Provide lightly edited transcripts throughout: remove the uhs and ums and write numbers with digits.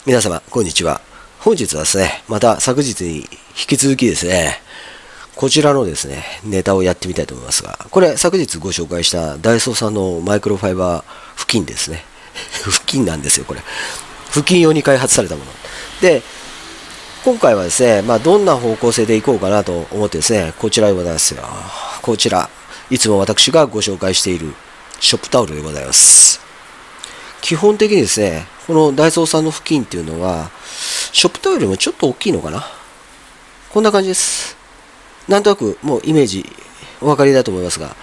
皆様、こんにちは。本日はですね、また昨日に引き続きですね、こちらのですね、ネタをやってみたいと思いますが、これ昨日ご紹介したダイソーさんのマイクロファイバー布巾ですね。布巾なんですよ、これ。布巾用に開発されたもの。で、今回はですね、どんな方向性でいこうかなと思ってですね、こちらでございますよ。こちら、いつも私がご紹介しているショップタオルでございます。基本的にですね、このダイソーさんの布巾っていうのは、ショップタオルよりもちょっと大きいのかな。こんな感じです。なんとなくもうイメージお分かりだと思いますが、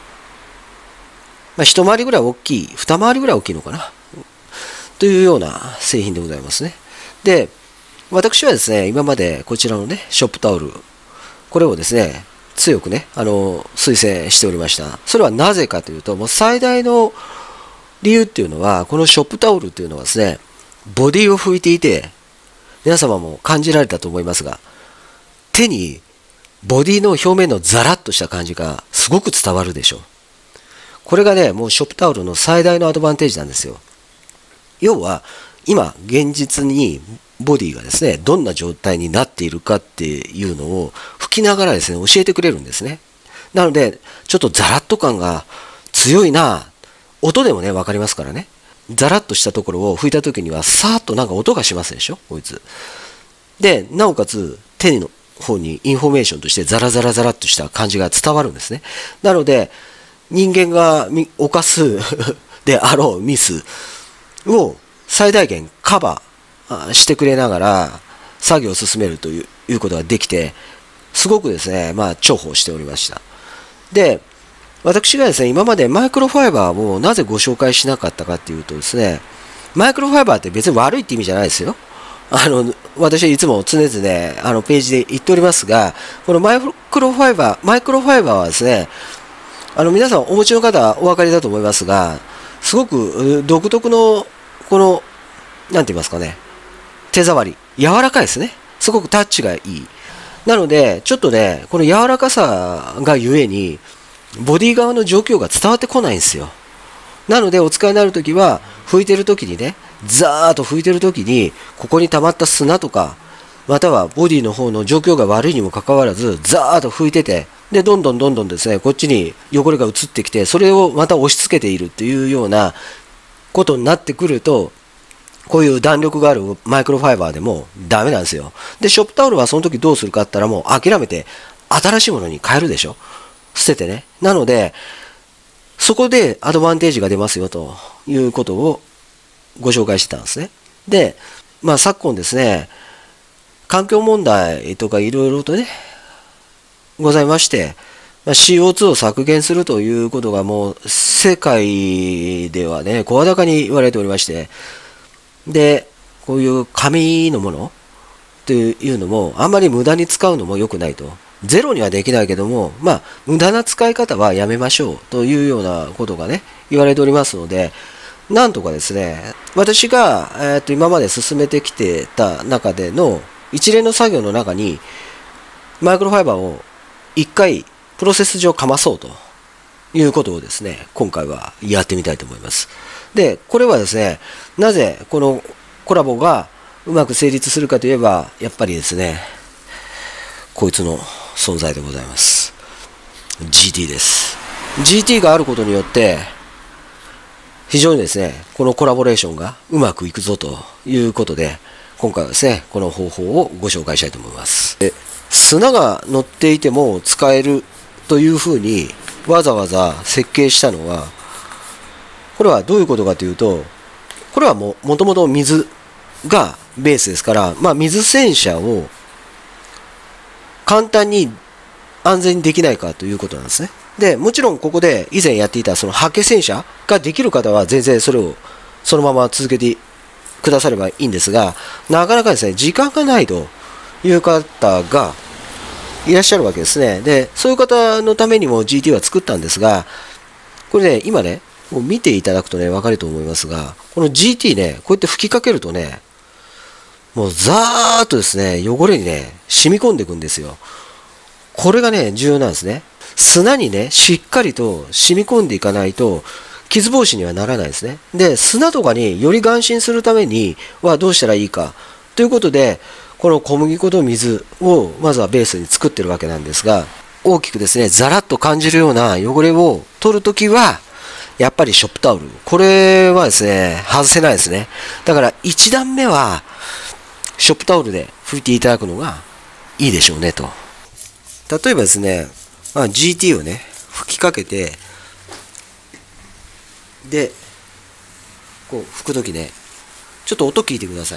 一回りぐらい大きい、二回りぐらい大きいのかな。というような製品でございますね。で、私はですね、今までこちらのね、ショップタオル、これをですね、強くね、推薦しておりました。それはなぜかというと、もう最大の理由っていうのは、このショップタオルっていうのはですね、ボディを拭いていて、皆様も感じられたと思いますが、手にボディの表面のザラッとした感じがすごく伝わるでしょう。これがね、もうショップタオルの最大のアドバンテージなんですよ。要は、今、現実にボディがですね、どんな状態になっているかっていうのを拭きながらですね、教えてくれるんですね。なので、ちょっとザラッと感が強いな、音でもね、わかりますからね。ザラッとしたところを拭いたときには、さーっとなんか音がしますでしょ、こいつ。で、なおかつ、手の方にインフォメーションとしてザラザラザラっとした感じが伝わるんですね。なので、人間が犯すであろうミスを最大限カバーしてくれながら作業を進めるということができて、すごくですね、重宝しておりました。で、私がですね、今までマイクロファイバーをなぜご紹介しなかったかっていうとですね、マイクロファイバーって別に悪いって意味じゃないですよ。私はいつも常々ページで言っておりますが、このマイクロファイバーはですね、皆さんお持ちの方はお分かりだと思いますが、すごく独特の、この、なんて言いますかね、手触り、柔らかいですね。すごくタッチがいい。なので、ちょっとね、この柔らかさがゆえに、ボディ側の状況が伝わってこないんですよ。なので、お使いになるときは、拭いてるときにね、ザーッと拭いてるときに、ここに溜まった砂とか、またはボディの方の状況が悪いにもかかわらず、ザーッと拭いてて、で、どんどんですね、こっちに汚れが移ってきて、それをまた押し付けているっていうようなことになってくると、こういう弾力があるマイクロファイバーでもダメなんですよ。で、ショップタオルはその時どうするかって言ったらもう諦めて新しいものに変えるでしょ。捨ててね。なので、そこでアドバンテージが出ますよということをご紹介してたんですね。で、昨今ですね、環境問題とかいろいろとね、ございまして、CO2 を削減するということがもう世界ではね、声高に言われておりまして、で、こういう紙のものというのもあんまり無駄に使うのも良くないと。ゼロにはできないけども、無駄な使い方はやめましょうというようなことがね、言われておりますので、なんとかですね、私が、今まで進めてきてた中での一連の作業の中に、マイクロファイバーを一回プロセス上かまそうということをですね、今回はやってみたいと思います。で、これはですね、なぜこのコラボがうまく成立するかといえば、やっぱりですね、こいつの存在でございます。GT です。GT があることによって、非常にですね、このコラボレーションがうまくいくぞということで、今回はですね、この方法をご紹介したいと思います。砂が乗っていても使えるというふうにわざわざ設計したのは、これはどういうことかというと、これはもともと水がベースですから、水洗車を簡単に安全にできないかということなんですね。で、もちろんここで以前やっていたそのハケ洗車ができる方は全然それをそのまま続けてくださればいいんですが、なかなかですね、時間がないという方がいらっしゃるわけですね。で、そういう方のためにも GT は作ったんですが、これね、今ね、もう見ていただくとね、わかると思いますが、この GT ね、こうやって吹きかけるとね、もうザーッとですね、汚れにね、染み込んでいくんですよ。これがね、重要なんですね。砂にね、しっかりと染み込んでいかないと、 傷防止にはならないですね。で、砂とかにより安心するためにはどうしたらいいかということで、この小麦粉と水をまずはベースに作ってるわけなんですが、大きくですね、ザラッと感じるような汚れを取るときは、やっぱりショップタオル。これはですね、外せないですね。だから1段目は、ショップタオルで拭いていただくのがいいでしょうねと。例えばですね、GT をね、吹きかけて、で、こう拭くときね、ちょっと音聞いてください。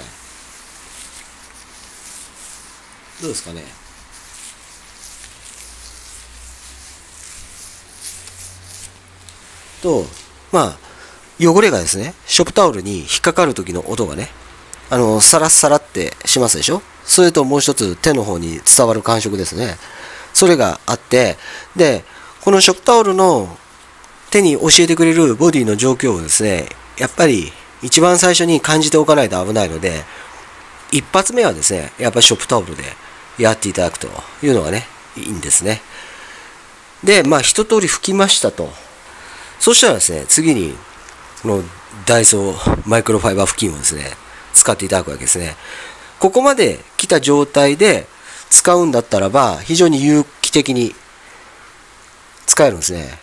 どうですかね。と、汚れがですね、ショップタオルに引っかかる時の音がね、サラッサラってしますでしょ。それともう一つ手の方に伝わる感触ですね。それがあって、で、このショップタオルの手に教えてくれるボディの状況をですね、やっぱり一番最初に感じておかないと危ないので、一発目はですね、やっぱりショップタオルでやっていただくというのがね、いいんですね。で、一通り拭きましたと。そしたらですね、次に、このダイソーマイクロファイバー布巾をですね、使っていただくわけですね。ここまで来た状態で使うんだったらば、非常に有機的に使えるんですね。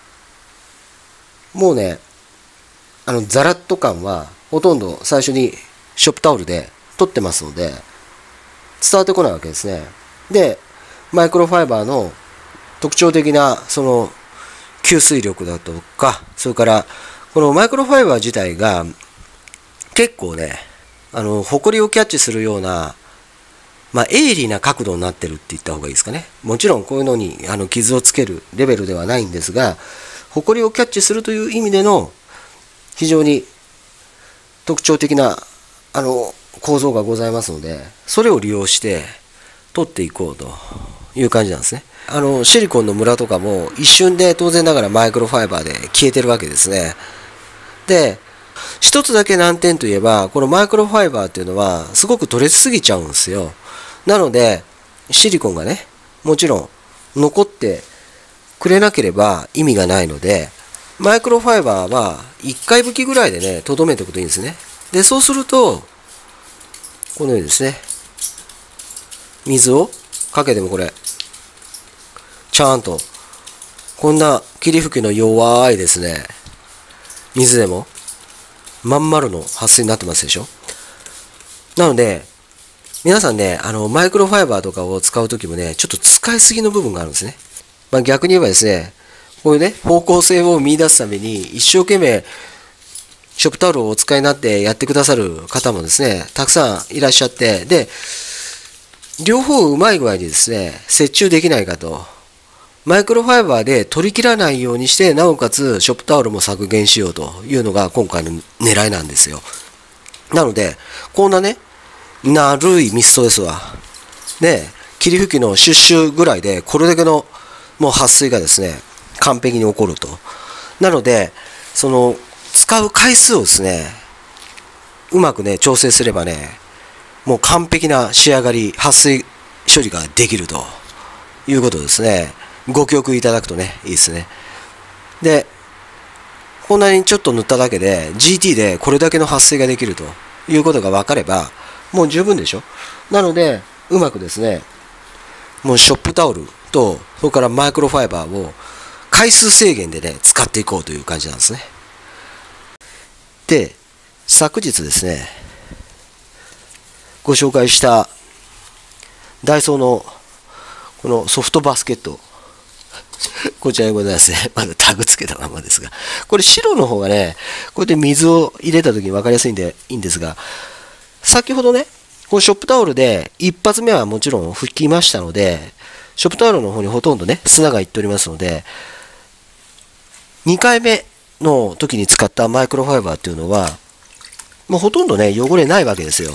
もうね、ザラッと感はほとんど最初にショップタオルで取ってますので、伝わってこないわけですね。で、マイクロファイバーの特徴的な、その、吸水力だとか、それから、このマイクロファイバー自体が、結構ね、ホコリをキャッチするような、鋭利な角度になってるって言った方がいいですかね。もちろんこういうのに傷をつけるレベルではないんですが、ホコリをキャッチするという意味での非常に特徴的な構造がございますので、それを利用して取っていこうという感じなんですね。シリコンのムラとかも一瞬で当然ながらマイクロファイバーで消えてるわけですね。で、一つだけ難点といえば、このマイクロファイバーっていうのはすごく取れすぎちゃうんですよ。なので、シリコンがね、もちろん残ってくれなければ意味がないので、マイクロファイバーは1回拭きぐらいでね、とどめておくといいんですね。で、そうすると、このようにですね、水をかけてもこれ、ちゃんと、こんな霧吹きの弱いですね、水でも、まん丸の撥水になってますでしょ。なので、皆さんね、マイクロファイバーとかを使うときもね、ちょっと使いすぎの部分があるんですね。逆に言えばですね、こういうね、方向性を見出すために、一生懸命、ショップタオルをお使いになってやってくださる方もですね、たくさんいらっしゃって、で、両方うまい具合にですね、折衷できないかと。マイクロファイバーで取り切らないようにして、なおかつショップタオルも削減しようというのが今回の狙いなんですよ。なので、こんなね、なるいミストですわ。で、霧吹きのシュッシュぐらいで、これだけのもう撥水がですね、完璧に起こると。なので、その、使う回数をですね、うまくね、調整すればね、もう完璧な仕上がり、撥水処理ができるということですね。ご記憶いただくとね、いいですね。で、こんなにちょっと塗っただけで、GT でこれだけの撥水ができるということが分かれば、もう十分でしょ。なので、うまくですね、もうショップタオルと、それからマイクロファイバーを回数制限でね、使っていこうという感じなんですね。で、昨日ですね、ご紹介したダイソーのこのソフトバスケット、こちらでございますね。まだタグつけたままですが、これ白の方がね、こうやって水を入れた時に分かりやすいんでいいんですが、先ほどね、このショップタオルで一発目はもちろん拭きましたので、ショップタオルの方にほとんどね、砂がいっておりますので、2回目の時に使ったマイクロファイバーっていうのは、もうほとんどね、汚れないわけですよ。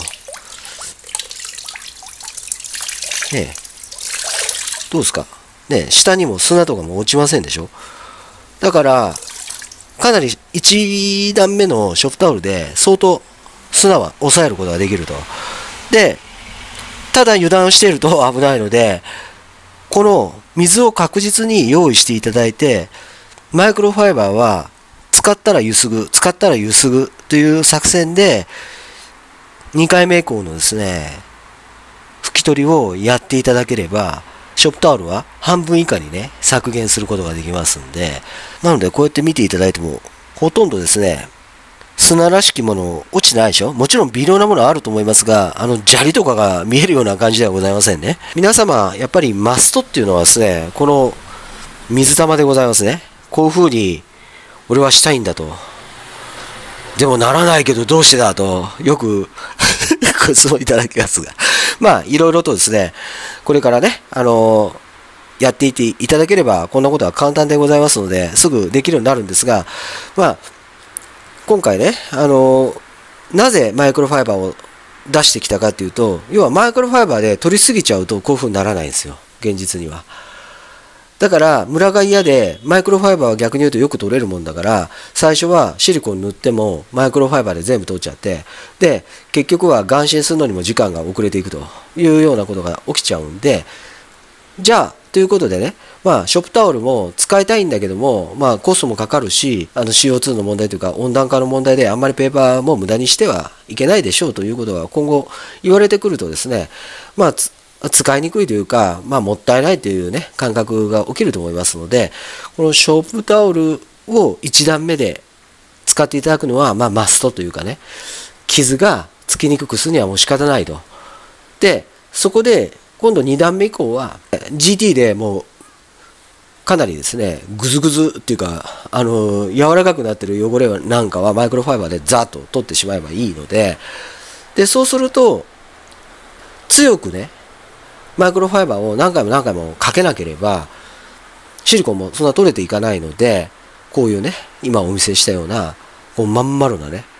ねえ、どうですかね、下にも砂とかも落ちませんでしょ。だから、かなり1段目のショップタオルで相当砂は抑えることができると。で、ただ油断していると危ないので、この水を確実に用意していただいて、マイクロファイバーは使ったらゆすぐ、使ったらゆすぐという作戦で、2回目以降のですね、拭き取りをやっていただければ、ショップタオルは半分以下にね、削減することができますんで、なのでこうやって見ていただいても、ほとんどですね、砂らしきもの落ちないでしょ。もちろん微量なものはあると思いますが、砂利とかが見えるような感じではございませんね。皆様、やっぱりマストっていうのはですね、この水玉でございますね。こういう風に、俺はしたいんだと。でもならないけどどうしてだと、よくご質問いただきますが。まあ、いろいろとですね、これからね、やっていっていただければ、こんなことは簡単でございますので、すぐできるようになるんですが、まあ、今回ね、なぜマイクロファイバーを出してきたかというと、要はマイクロファイバーで取りすぎちゃうとこういう風にならないんですよ、現実には。だから、ムラが嫌で、マイクロファイバーは逆に言うとよく取れるもんだから、最初はシリコン塗ってもマイクロファイバーで全部取っちゃって、で、結局は眼心するのにも時間が遅れていくというようなことが起きちゃうんで、じゃあ、ということでね、まあ、ショップタオルも使いたいんだけども、まあ、コストもかかるし、CO2 の問題というか、温暖化の問題で、あんまりペーパーも無駄にしてはいけないでしょうということが今後言われてくるとですね、まあ、使いにくいというか、まあ、もったいないというね、感覚が起きると思いますので、このショップタオルを1段目で使っていただくのは、まあ、マストというかね、傷がつきにくくするにはもう仕方ないと。で、そこで、今度2段目以降は GT でもうかなりですねグズグズっていうか柔らかくなってる汚れなんかはマイクロファイバーでザッと取ってしまえばいいので、そうすると強くねマイクロファイバーを何回も何回もかけなければシリコンもそんな取れていかないので、こういうね今お見せしたようなこうまん丸なね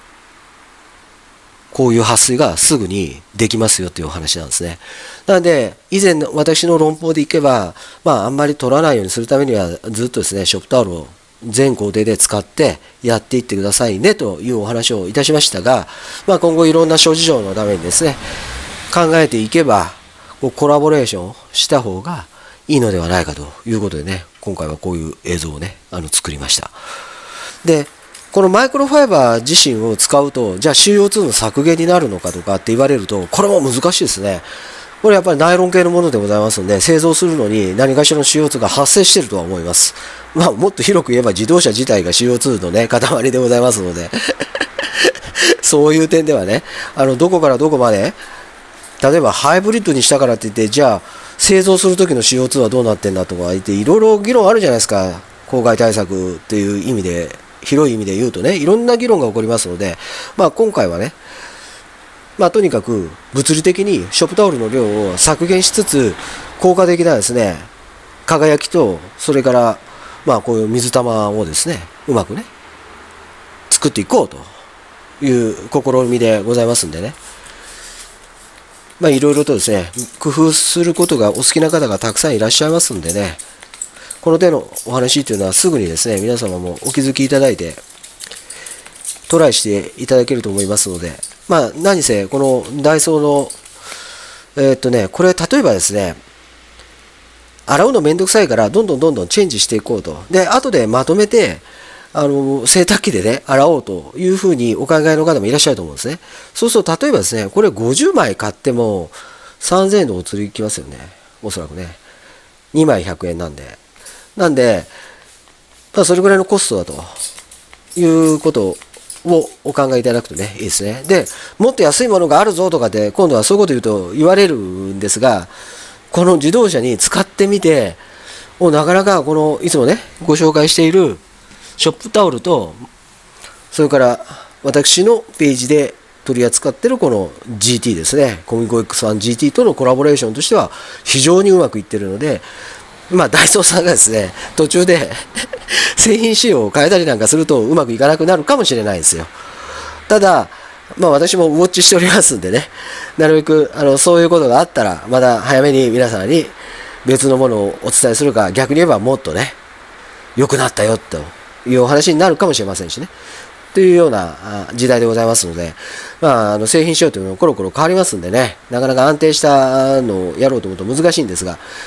こういう撥水がすぐにできますよというお話なんですね。なので、以前の私の論法でいけば、まあ、あんまり取らないようにするためには、ずっとですね、ショップタオルを全工程で使ってやっていってくださいねというお話をいたしましたが、まあ、今後いろんな諸事情のためにですね、考えていけば、こうコラボレーションをした方がいいのではないかということでね、今回はこういう映像をね、作りました。で、このマイクロファイバー自身を使うと、じゃあ CO2 の削減になるのかとかって言われると、これも難しいですね。これやっぱりナイロン系のものでございますので、製造するのに何かしらの CO2 が発生しているとは思います。まあ、もっと広く言えば自動車自体が CO2 のね、塊でございますので、そういう点ではね、どこからどこまで、例えばハイブリッドにしたからって言って、じゃあ製造する時の CO2 はどうなってんだとか言って、いろいろ議論あるじゃないですか。公害対策っていう意味で。広い意味で言うとね、いろんな議論が起こりますので、まあ、今回はね、まあ、とにかく物理的にショップタオルの量を削減しつつ、効果的なですね、輝きと、それから、まあ、こういう水玉をですね、うまくね、作っていこうという試みでございますんでね、まあ、いろいろとですね、工夫することがお好きな方がたくさんいらっしゃいますんでね、この手のお話というのはすぐにですね、皆様もお気づきいただいて、トライしていただけると思いますので、まあ、何せ、このダイソーの、これ、例えばですね、洗うのめんどくさいから、どんどんチェンジしていこうと。で、後でまとめて、洗濯機でね、洗おうというふうにお考えの方もいらっしゃると思うんですね。そうすると、例えばですね、これ50枚買っても3000円のお釣りいきますよね。おそらくね。2枚100円なんで。なんで、まあ、それぐらいのコストだということをお考えいただくとね、いいですね。で、もっと安いものがあるぞとかで、今度はそういうこと言うと言われるんですが、この自動車に使ってみて、なかなかこの、いつもね、ご紹介しているショップタオルと、それから私のページで取り扱っているこの GT ですね、コミコ X1GT とのコラボレーションとしては非常にうまくいっているので、まあ、ダイソーさんがですね、途中で製品仕様を変えたりなんかするとうまくいかなくなるかもしれないですよ。ただ、まあ私もウォッチしておりますんでね、なるべくそういうことがあったら、まだ早めに皆さんに別のものをお伝えするか、逆に言えばもっとね、良くなったよというお話になるかもしれませんしね。というような時代でございますので、まあ、製品仕様というのはコロコロ変わりますんでね、なかなか安定したのをやろうと思うと難しいんですが、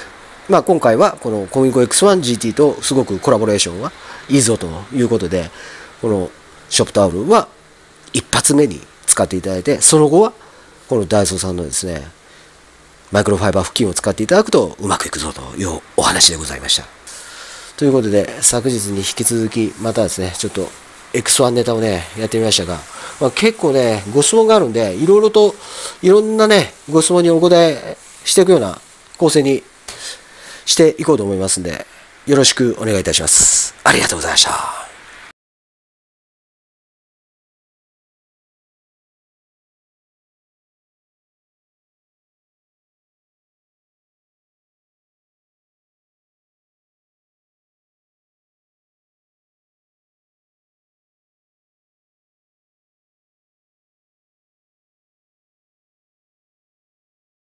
まあ、今回はこのコミコ X1GT とすごくコラボレーションはいいぞということで、このショップタオルは一発目に使っていただいて、その後はこのダイソーさんのですね、マイクロファイバー付近を使っていただくとうまくいくぞというお話でございました。ということで、昨日に引き続き、またですね、ちょっと X1 ネタをね、やってみましたが、まあ、結構ね、ご質問があるんで、いろんなね、ご質問にお答えしていくような構成にしていこうと思いますんで、よろしくお願いいたします。ありがとうございました。